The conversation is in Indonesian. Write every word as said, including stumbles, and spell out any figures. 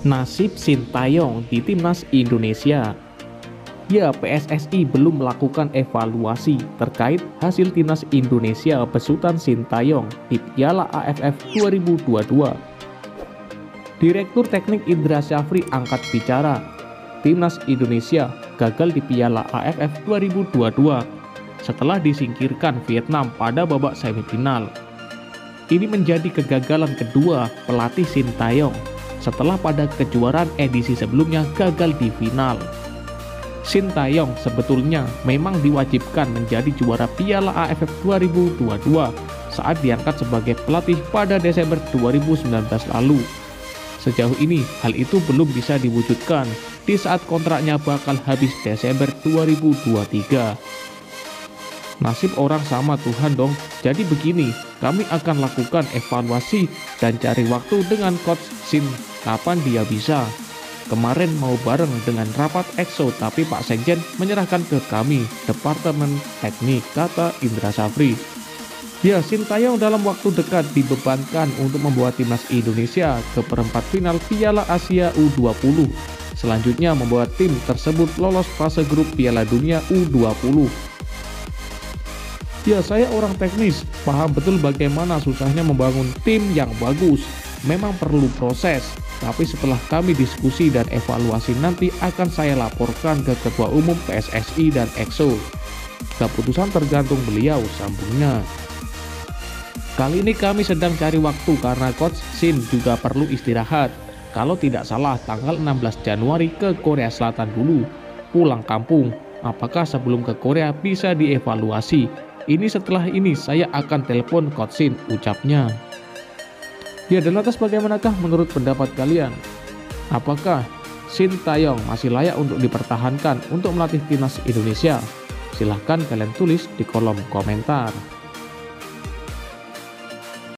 Nasib Sintayong di timnas Indonesia. Ya, P S S I belum melakukan evaluasi terkait hasil timnas Indonesia besutan Sintayong di Piala A F F dua ribu dua puluh dua. Direktur Teknik Indra Syafri angkat bicara, timnas Indonesia gagal di Piala A F F dua ribu dua puluh dua setelah disingkirkan Vietnam pada babak semifinal. Ini menjadi kegagalan kedua pelatih Sintayong setelah pada kejuaraan edisi sebelumnya gagal di final. Sintayong sebetulnya memang diwajibkan menjadi juara Piala A F F dua ribu dua puluh dua saat diangkat sebagai pelatih pada Desember dua ribu sembilan belas lalu. Sejauh ini hal itu belum bisa diwujudkan di saat kontraknya bakal habis Desember dua ribu dua puluh tiga. Nasib orang sama Tuhan dong. Jadi begini, kami akan lakukan evaluasi dan cari waktu dengan Coach Sin kapan dia bisa. Kemarin mau bareng dengan rapat EXO tapi Pak Sekjen menyerahkan ke kami, Departemen Teknik, kata Indra Syafri. Ya, Sintayong dalam waktu dekat dibebankan untuk membawa timnas Indonesia ke perempat final Piala Asia U dua puluh. Selanjutnya membawa tim tersebut lolos fase grup Piala Dunia U dua puluh. Ya, saya orang teknis, paham betul bagaimana susahnya membangun tim yang bagus. Memang perlu proses, tapi setelah kami diskusi dan evaluasi nanti akan saya laporkan ke Ketua Umum P S S I dan EXO. Keputusan tergantung beliau, sambungnya. Kali ini kami sedang cari waktu karena Coach Sin juga perlu istirahat. Kalau tidak salah tanggal enam belas Januari ke Korea Selatan dulu, pulang kampung. Apakah sebelum ke Korea bisa dievaluasi? Ini setelah ini saya akan telepon Coach Sin, ucapnya. Ya, dan lantas bagaimanakah menurut pendapat kalian? Apakah Sintayong masih layak untuk dipertahankan untuk melatih timnas Indonesia? Silahkan kalian tulis di kolom komentar.